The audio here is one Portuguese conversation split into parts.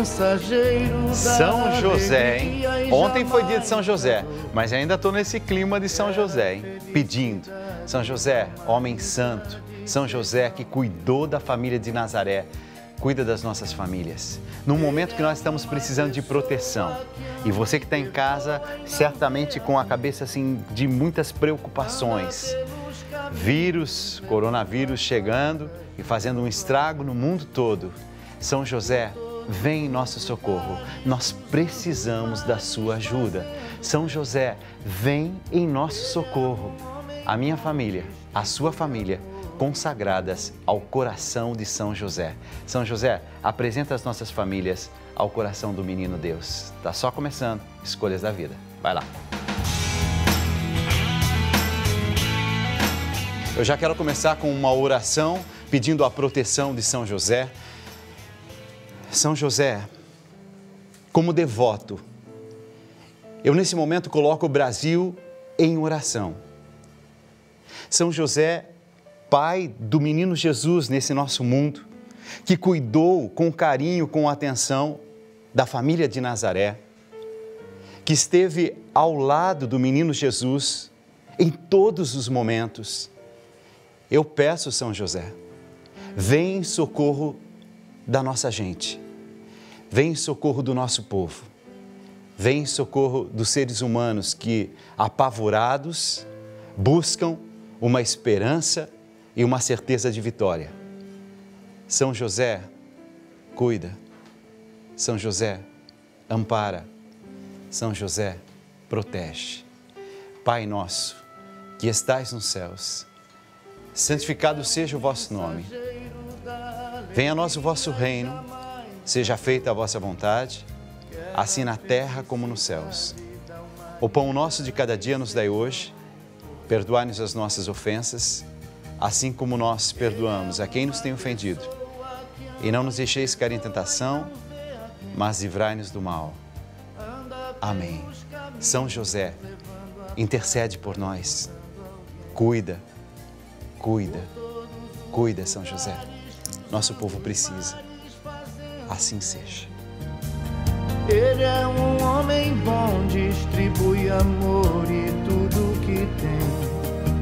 mensageiro São José, hein? Ontem foi dia de São José, mas ainda estou nesse clima de São José, hein? Pedindo. São José, homem santo. São José que cuidou da família de Nazaré. Cuida das nossas famílias. Num momento que nós estamos precisando de proteção. E você que está em casa, certamente com a cabeça assim de muitas preocupações. Vírus, coronavírus chegando e fazendo um estrago no mundo todo. São José, vem em nosso socorro. Nós precisamos da sua ajuda. São José, vem em nosso socorro. A minha família, a sua família, consagradas ao coração de São José. São José, apresenta as nossas famílias ao coração do menino Deus. Está só começando Escolhas da Vida. Vai lá. Eu já quero começar com uma oração pedindo a proteção de São José. São José, como devoto, eu nesse momento coloco o Brasil em oração. São José, pai do menino Jesus nesse nosso mundo, que cuidou com carinho, com atenção da família de Nazaré, que esteve ao lado do menino Jesus em todos os momentos. Eu peço, São José, vem em socorro da nossa gente, vem em socorro do nosso povo, vem em socorro dos seres humanos que, apavorados, buscam uma esperança e uma certeza de vitória. São José, cuida. São José, ampara. São José, protege. Pai nosso, que estais nos céus, santificado seja o vosso nome. Venha a nós o vosso reino, seja feita a vossa vontade, assim na terra como nos céus. O pão nosso de cada dia nos dai hoje, perdoai-nos as nossas ofensas, assim como nós perdoamos a quem nos tem ofendido. E não nos deixeis cair em tentação, mas livrai-nos do mal. Amém. São José, intercede por nós. Cuida, cuida, cuida, São José. Nosso povo precisa. Assim seja. Ele é um homem bom, distribui amor e tudo que tem.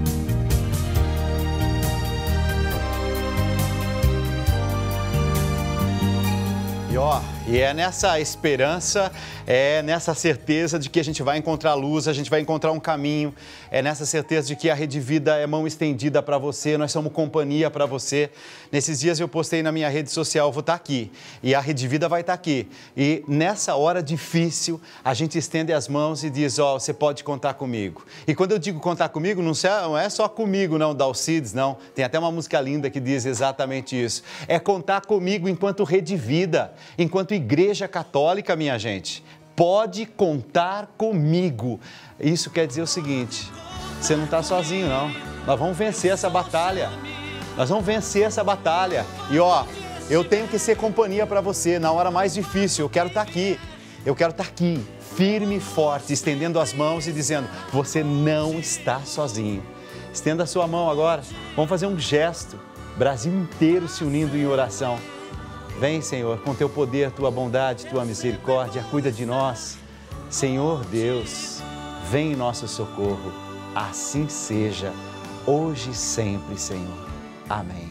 E é nessa esperança, é nessa certeza de que a gente vai encontrar luz, a gente vai encontrar um caminho, é nessa certeza de que a Rede Vida é mão estendida para você, nós somos companhia para você. Nesses dias eu postei na minha rede social, vou estar aqui, e a Rede Vida vai estar aqui. E nessa hora difícil, a gente estende as mãos e diz, ó, você pode contar comigo. E quando eu digo contar comigo, não é só comigo, não, da Alcides, não. Tem até uma música linda que diz exatamente isso. É contar comigo enquanto Rede Vida, enquanto Igreja Católica, minha gente. Pode contar comigo. Isso quer dizer o seguinte, você não está sozinho, não. Nós vamos vencer essa batalha. Nós vamos vencer essa batalha. E ó, eu tenho que ser companhia para você na hora mais difícil. Eu quero estar aqui. Eu quero estar aqui, firme e forte, estendendo as mãos e dizendo, você não está sozinho. Estenda a sua mão agora. Vamos fazer um gesto. Brasil inteiro se unindo em oração. Vem, Senhor, com teu poder, tua bondade, tua misericórdia, cuida de nós. Senhor Deus, vem em nosso socorro. Assim seja, hoje e sempre, Senhor. Amém.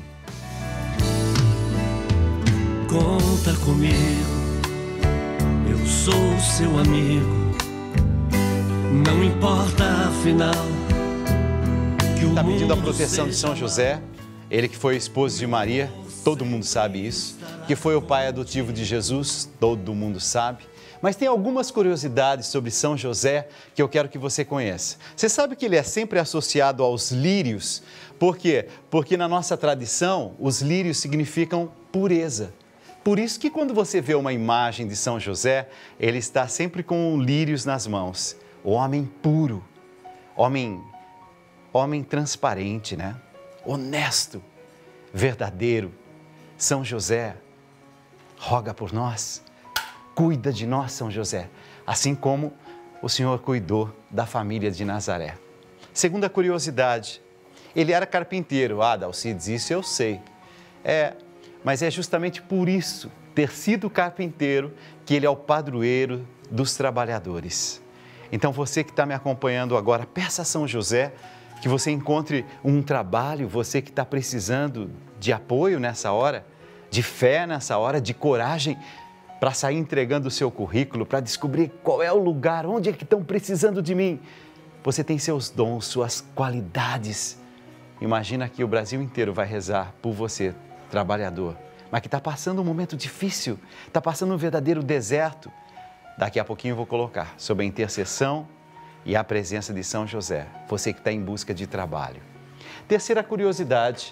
Conta comigo, eu sou seu amigo. Não importa, afinal, que o Está pedindo a mundo proteção de São José, ele que foi esposo de Maria, todo mundo sabe isso, que foi o pai adotivo de Jesus, todo mundo sabe. Mas tem algumas curiosidades sobre São José que eu quero que você conheça. Você sabe que ele é sempre associado aos lírios? Por quê? Porque na nossa tradição, os lírios significam pureza. Por isso que quando você vê uma imagem de São José, ele está sempre com lírios nas mãos. O homem puro, homem transparente, né? Honesto, verdadeiro. São José, roga por nós, cuida de nós, São José, assim como o Senhor cuidou da família de Nazaré. Segunda curiosidade, ele era carpinteiro. Ah, Dalcides, isso eu sei. Mas é justamente por isso, ter sido carpinteiro, que Ele é o padroeiro dos trabalhadores. Então você que está me acompanhando agora, peça a São José que você encontre um trabalho, você que está precisando de apoio nessa hora, de fé nessa hora, de coragem para sair entregando o seu currículo, para descobrir qual é o lugar, onde é que estão precisando de mim. Você tem seus dons, suas qualidades. Imagina que o Brasil inteiro vai rezar por você, trabalhador, mas que está passando um momento difícil, está passando um verdadeiro deserto. Daqui a pouquinho eu vou colocar sob a intercessão e a presença de São José, você que está em busca de trabalho. Terceira curiosidade,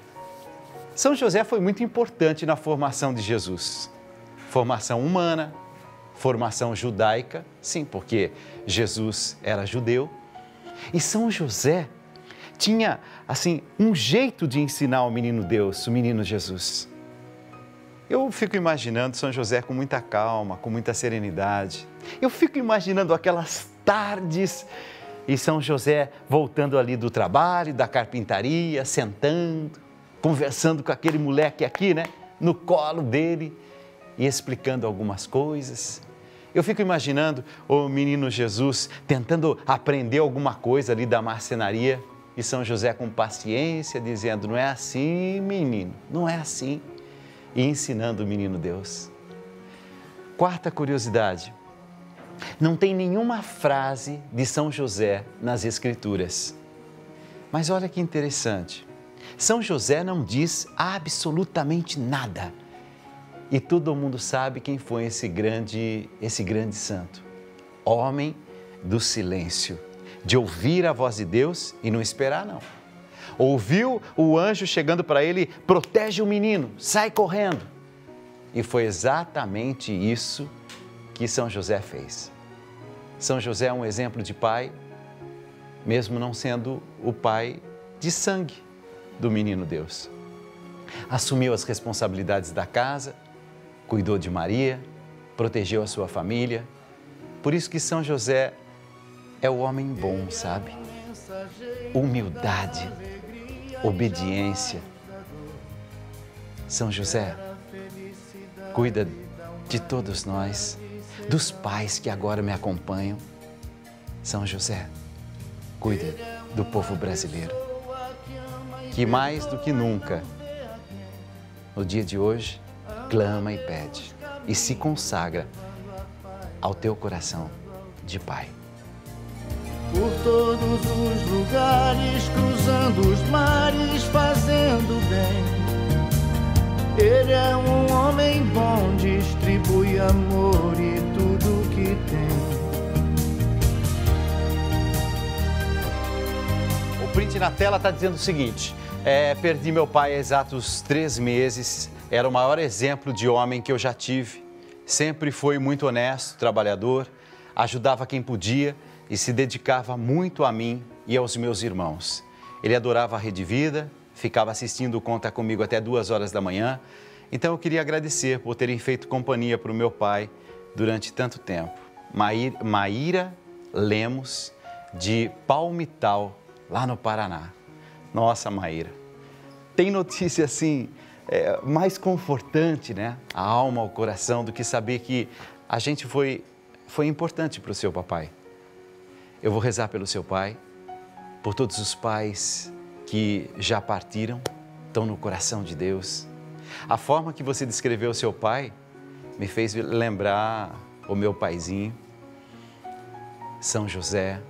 São José foi muito importante na formação de Jesus. Formação humana, formação judaica, sim, porque Jesus era judeu. E São José tinha, assim, um jeito de ensinar o menino Deus, o menino Jesus. Eu fico imaginando São José com muita calma, com muita serenidade. Eu fico imaginando aquelas tardes e São José voltando ali do trabalho, da carpintaria, sentando, conversando com aquele moleque aqui, né, no colo dele e explicando algumas coisas. Eu fico imaginando o menino Jesus tentando aprender alguma coisa ali da marcenaria e São José com paciência dizendo, não é assim, menino, não é assim. E ensinando o menino Deus. Quarta curiosidade, não tem nenhuma frase de São José nas Escrituras. Mas olha que interessante, São José não diz absolutamente nada. E todo mundo sabe quem foi esse grande santo. Homem do silêncio, de ouvir a voz de Deus e não esperar não. Ouviu o anjo chegando para ele, protege o menino, sai correndo. E foi exatamente isso que São José fez. São José é um exemplo de pai, mesmo não sendo o pai de sangue do menino Deus. Assumiu as responsabilidades da casa, cuidou de Maria, protegeu a sua família. Por isso que São José é o homem bom, sabe? Humildade, obediência. São José, cuida de todos nós, dos pais que agora me acompanham. São José, cuida do povo brasileiro, que mais do que nunca, no dia de hoje, clama e pede e se consagra ao teu coração de pai. Por todos os lugares, cruzando os mares, fazendo bem. Ele é um homem bom, distribui amor e tudo que tem. O print na tela está dizendo o seguinte, perdi meu pai há exatos 3 meses, era o maior exemplo de homem que eu já tive, sempre foi muito honesto, trabalhador, ajudava quem podia, e se dedicava muito a mim e aos meus irmãos. Ele adorava a Rede Vida, ficava assistindo o Conta Comigo até 2 horas da manhã. Então eu queria agradecer por terem feito companhia para o meu pai durante tanto tempo. Maíra Lemos, de Palmital, lá no Paraná. Nossa, Maíra, tem notícia assim, mais confortante, né? A alma, o coração, do que saber que a gente foi importante para o seu papai. Eu vou rezar pelo seu pai, por todos os pais que já partiram, estão no coração de Deus. A forma que você descreveu o seu pai me fez lembrar o meu paizinho, São José.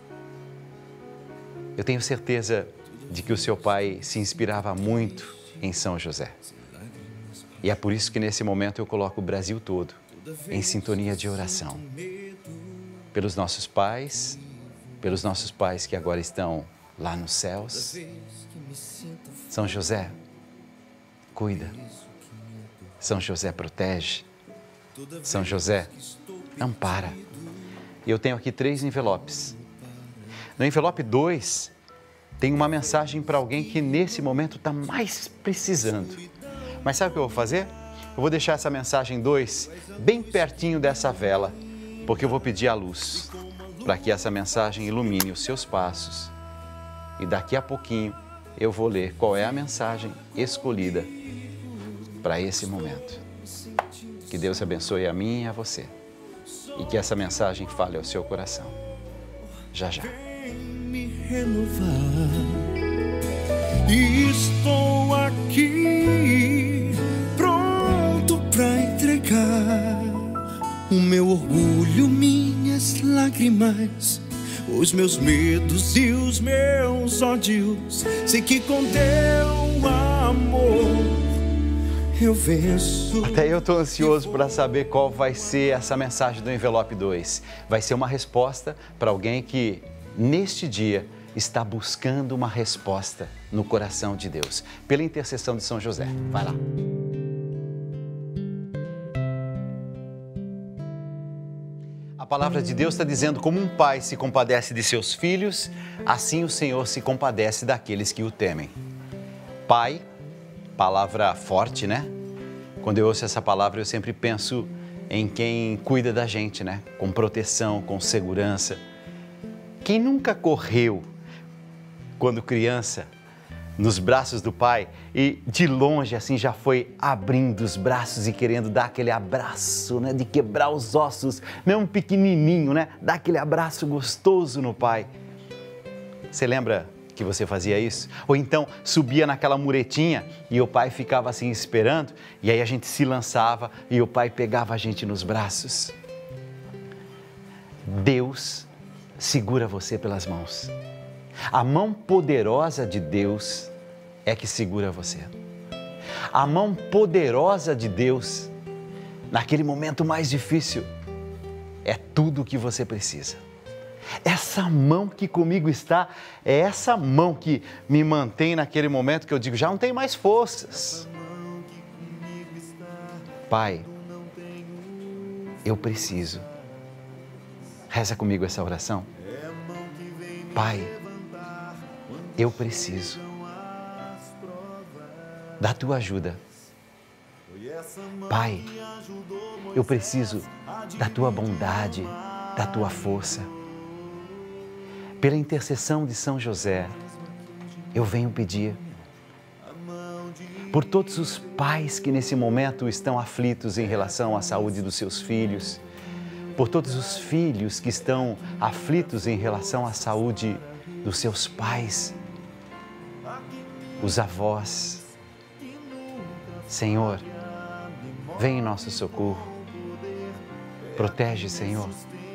Eu tenho certeza de que o seu pai se inspirava muito em São José. E é por isso que nesse momento eu coloco o Brasil todo em sintonia de oração. Pelos nossos pais que agora estão lá nos céus. São José, cuida. São José, protege. São José, ampara. E eu tenho aqui 3 envelopes. No envelope 2, tem uma mensagem para alguém que nesse momento está mais precisando. Mas sabe o que eu vou fazer? Eu vou deixar essa mensagem 2 bem pertinho dessa vela, porque eu vou pedir a luz para que essa mensagem ilumine os seus passos. E daqui a pouquinho eu vou ler qual é a mensagem escolhida para esse momento. Que Deus abençoe a mim e a você. E que essa mensagem fale ao seu coração. Já, já. Me renovar. Estou aqui, pronto para entregar o meu orgulho, minhas lágrimas, os meus medos e os meus ódios. Sei que com teu amor eu venço. Até eu estou ansioso para saber qual vai ser essa mensagem do Envelope 2. Vai ser uma resposta para alguém que, neste dia, está buscando uma resposta no coração de Deus, pela intercessão de São José. Vai lá. A palavra de Deus está dizendo: como um pai se compadece de seus filhos, assim o Senhor se compadece daqueles que o temem. Pai, palavra forte, né? Quando eu ouço essa palavra, eu sempre penso em quem cuida da gente, né? Com proteção, com segurança. Quem nunca correu, quando criança, nos braços do pai e de longe assim já foi abrindo os braços e querendo dar aquele abraço, né? De quebrar os ossos, mesmo pequenininho, né? Dar aquele abraço gostoso no pai. Você lembra que você fazia isso? Ou então subia naquela muretinha e o pai ficava assim esperando e aí a gente se lançava e o pai pegava a gente nos braços. Deus segura você pelas mãos. A mão poderosa de Deus é que segura você. A mão poderosa de Deus, naquele momento mais difícil, é tudo o que você precisa. Essa mão que comigo está, é essa mão que me mantém naquele momento que eu digo, já não tenho mais forças. Pai, eu preciso. Reza comigo essa oração. Pai, eu preciso da tua ajuda. Pai, eu preciso da tua bondade, da tua força. Pela intercessão de São José, eu venho pedir por todos os pais que nesse momento estão aflitos em relação à saúde dos seus filhos, por todos os filhos que estão aflitos em relação à saúde dos seus pais, os avós. Senhor, vem em nosso socorro. Protege, Senhor.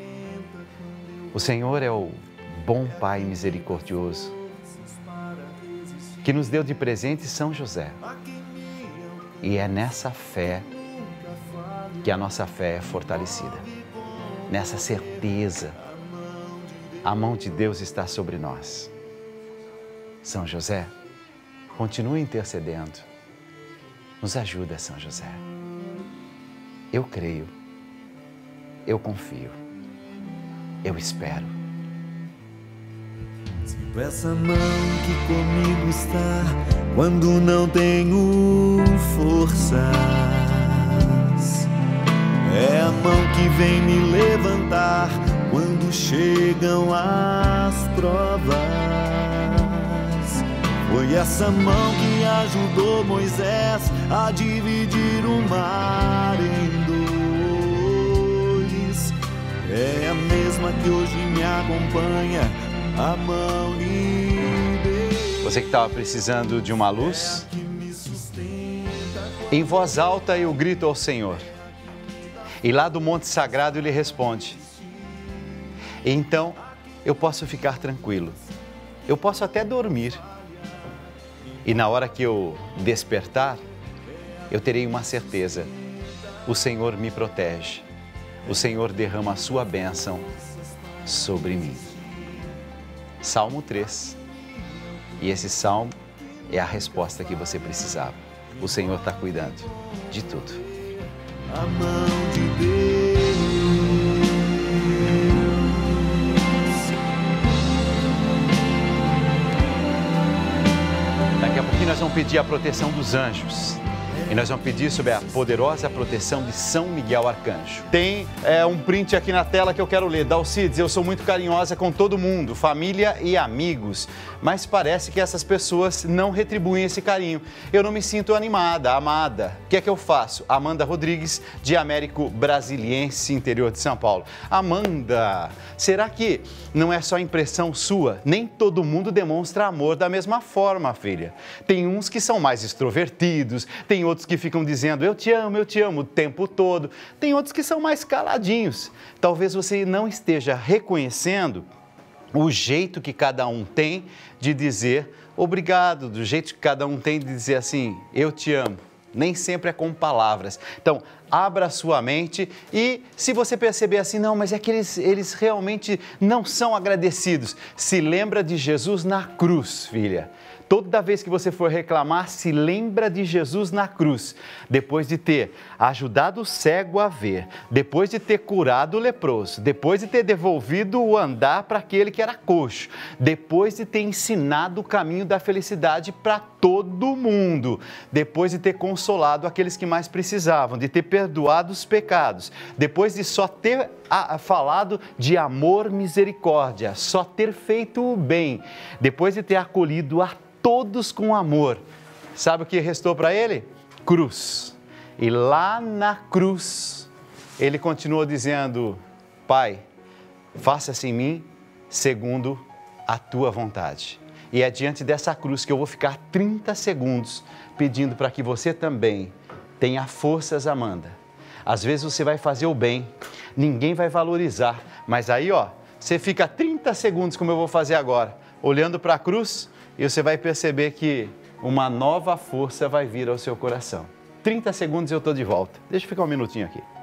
O Senhor é o bom Pai misericordioso, que nos deu de presente São José. E é nessa fé que a nossa fé é fortalecida. Nessa certeza, a mão de Deus está sobre nós. São José, continue intercedendo. Nos ajuda, São José. Eu creio, eu confio, eu espero. Sinto essa mão que comigo está quando não tenho forças. É a mão que vem me levantar quando chegam as provas. Foi essa mão que ajudou Moisés a dividir o mar em dois. É a mesma que hoje me acompanha, a mão de Deus. Você que estava precisando de uma luz, em voz alta eu grito ao Senhor. E lá do Monte Sagrado Ele responde. Então eu posso ficar tranquilo. Eu posso até dormir. E na hora que eu despertar, eu terei uma certeza. O Senhor me protege. O Senhor derrama a sua bênção sobre mim. Salmo 3. E esse salmo é a resposta que você precisava. O Senhor está cuidando de tudo. A mão de Deus. Daqui a pouquinho nós vamos pedir a proteção dos anjos. E nós vamos pedir sobre a poderosa proteção de São Miguel Arcanjo. Tem um print aqui na tela que eu quero ler. Dalcides, eu sou muito carinhosa com todo mundo, família e amigos, mas parece que essas pessoas não retribuem esse carinho. Eu não me sinto animada, amada. O que é que eu faço? Amanda Rodrigues, de Américo Brasiliense, interior de São Paulo. Amanda, será que não é só impressão sua? Nem todo mundo demonstra amor da mesma forma, filha. Tem uns que são mais extrovertidos, tem outros que ficam dizendo eu te amo o tempo todo. Tem outros que são mais caladinhos. Talvez você não esteja reconhecendo o jeito que cada um tem de dizer obrigado, do jeito que cada um tem de dizer assim, eu te amo. Nem sempre é com palavras. Então, abra a sua mente e se você perceber assim, não, mas é que eles realmente não são agradecidos. Se lembra de Jesus na cruz, filha. Toda vez que você for reclamar, se lembra de Jesus na cruz. Depois de ter ajudado o cego a ver, depois de ter curado o leproso, depois de ter devolvido o andar para aquele que era coxo, depois de ter ensinado o caminho da felicidade para todo mundo, depois de ter consolado aqueles que mais precisavam, de ter perdoado os pecados, depois de só ter falado de amor, misericórdia, só ter feito o bem, depois de ter acolhido a todos com amor. Sabe o que restou para ele? Cruz. E lá na cruz, ele continuou dizendo, Pai, faça-se em mim segundo a tua vontade. E é diante dessa cruz que eu vou ficar 30 segundos pedindo para que você também tenha forças, Amanda. Às vezes você vai fazer o bem, ninguém vai valorizar, mas aí, você fica 30 segundos, como eu vou fazer agora, olhando para a cruz, e você vai perceber que uma nova força vai vir ao seu coração. 30 segundos e eu estou de volta. Deixa eu ficar um minutinho aqui.